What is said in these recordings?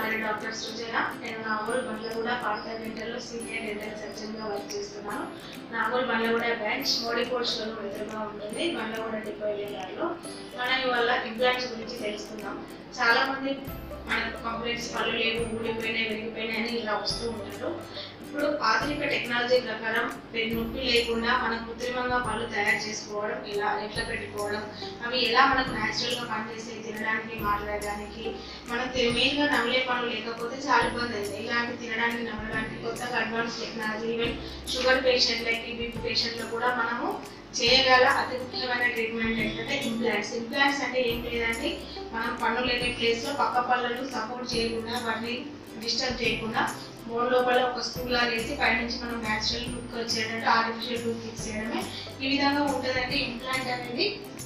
పేరు డాక్టర్ సృజన. నేను నాగోల్ బండ్లగూడ పార్థ డెంటల్ లో సీనియర్ డెంటల్ సర్జన్ గా వర్క్ చేస్తున్నాను. నాగోల్ బండ్లగూడ బ్రాంచ్ మోడీకోట్ షోరూమ్ ఎదురుగా ఉంటుంది, బండ్లగూడ డిపో ఏరియాలో. మనం ఇవాళ ఇంప్లాంట్స్ గురించి తెలుసుకుందాం. చాలా మంది మనకు కంప్లైంట్స్ పళ్ళు లేవు, ఊడిపోయినాయి, విరిగిపోయినాయి అని ఇలా వస్తూ ఉంటారు. ఇప్పుడు ఆధునిక టెక్నాలజీ ప్రకారం నొప్పి లేకుండా మనం కృత్రిమంగా పళ్ళు తయారు చేసుకోవడం, ఎట్లా పెట్టుకోవడం, అవి ఎలా మనకు న్యాచురల్గా పనిచేసి తినడానికి, మాట్లాడడానికి, మనకు మెయిన్గా నమిలే పనులు లేకపోతే చాలా ఇబ్బంది అవుతుంది. ఇలాంటి తినడానికి, నమ్మడానికి కొత్తగా అడ్వాన్స్ టెక్నాలజీ, ఈవెన్ షుగర్ పేషెంట్లకి, బీపీ పేషెంట్లకు కూడా మనము చేయగల అతి ముఖ్యమైన ట్రీట్మెంట్ ఏంటంటే ఇంప్లాంట్స్. ఇంప్లాంట్స్ అంటే ఏం లేదంటే మనం పన్ను లేని ప్లేస్లో పక్క పళ్ళను సపోర్ట్ చేయకుండా, వాటిని డిస్టర్బ్ చేయకుండా బోన్ లోపల ఒక స్క్రూ లాగా వేసి పైనుంచి మనం న్యాచురల్ లుక్ వచ్చేటట్టు ఆర్టిఫిషియల్ లుక్ ఫిక్స్ చేయడమే ఈ విధంగా ఉంటుందంటే ఇంప్లాంట్ అనేది.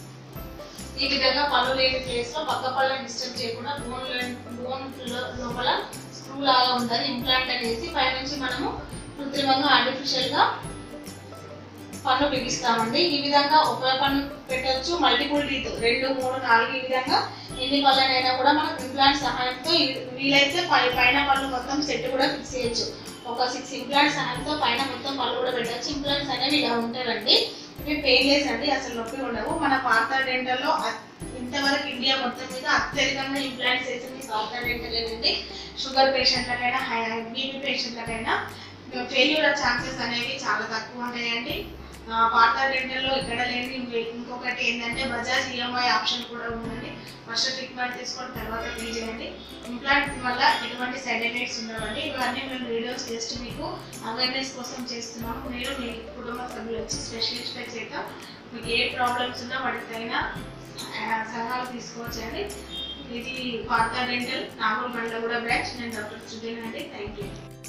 ఈ విధంగా పళ్ళు లేని ప్లేస్లో పక్క పళ్ళని డిస్టర్బ్ చేయకుండా బోన్ లోపల స్క్రూ లాగా ఉంటుంది ఇంప్లాంట్ అనేది. పైనుంచి మనము కృత్రిమంగా ఆర్టిఫిషియల్గా పన్ను బిగిస్తామండి. ఈ విధంగా ఒక పన్ను పెట్టవచ్చు, మల్టిపుల్ టీత్ 2, 3, 4 ఈ విధంగా ఎన్ని పళ్ళనైనా కూడా మనం ఇంప్లాంట్ సహాయంతో వీలైతే పైన పళ్ళు మొత్తం సెట్ కూడా ఫిక్స్ చేయొచ్చు. ఒక 6 ఇంప్లాంట్ సహాయంతో పైన మొత్తం పళ్ళు కూడా పెట్టచ్చు. ఇంప్లాంట్స్ అనేవి ఇలా ఉంటాయండి, ఇవి పెయిన్లెస్ అండి, అసలు నొప్పి ఉండవు. మన పార్థ డెంటల్లో ఇంతవరకు ఇండియా మొత్తం మీద అత్యధికంగా ఇంప్లాంట్స్ వేసింది పార్థ డెంటల్ అండి. షుగర్ పేషెంట్లకైనా, బీపీ పేషెంట్లకైనా ఫెయిల్యూర్ ఛాన్సెస్ అనేవి చాలా తక్కువ ఉంటాయండి. పార్థ డెంటల్లో ఇక్కడ లేని ఇంకొకటి ఏంటంటే బజాజ్ ఈఎంఐ ఆప్షన్ కూడా ఉందండి. ఫస్ట్ ట్రీట్మెంట్ తీసుకొని తర్వాత పే చేయండి. ఇంప్లాంట్ వల్ల ఎటువంటి సైడ్ ఎఫెక్ట్స్ ఉండవండి. ఇవన్నీ మేము వీడియోస్ జస్ట్ మీకు అవేర్నెస్ కోసం చేస్తున్నాము. మీరు మీ కుటుంబ సభ్యులు వచ్చి స్పెషలిస్ట్ చేత మీకు ఏ ప్రాబ్లమ్స్ ఉన్నా వాటికైనా సలహాలు తీసుకోవచ్చండి. ఇది పార్థ డెంటల్ నాగోల్ బండ్లగూడ బ్రాంచ్. నేను డాక్టర్ సృజన అండి. Thank you.